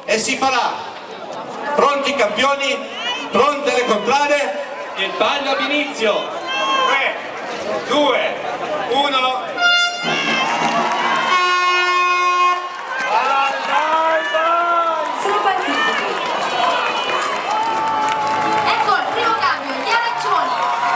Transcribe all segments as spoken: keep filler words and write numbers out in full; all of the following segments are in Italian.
e si farà. Pronti campioni? Pronte le contrade? Il ballo ad inizio. tre, due, uno. Sono partiti. Ecco il primo cambio, gli arancioni,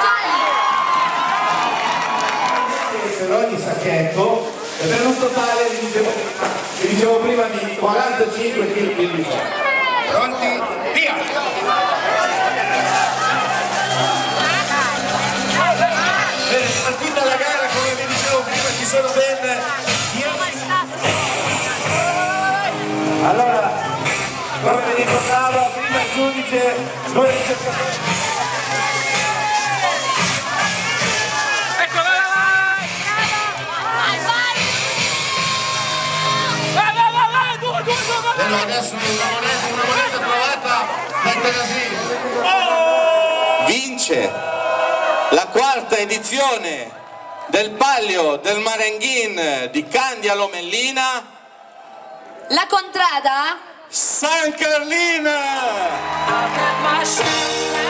gialli. Per ogni sacchetto è per un totale, vi dicevo, vi dicevo prima, di quarantacinque chili. Pronti? Via! Bene, partita la gara, come vi dicevo prima, ci sono ben dieci. Allora, come vi ricordavo, prima il giudice, due ricercatori. Ecco, vai, vai! Vai, vai, vai, vai, due, due, due, vai! Allora adesso una moneta, una moneta trovata, mette così. Vince la quarta edizione del Palio del Marenghin di Candia Lomellina, La contrada? San Carlina!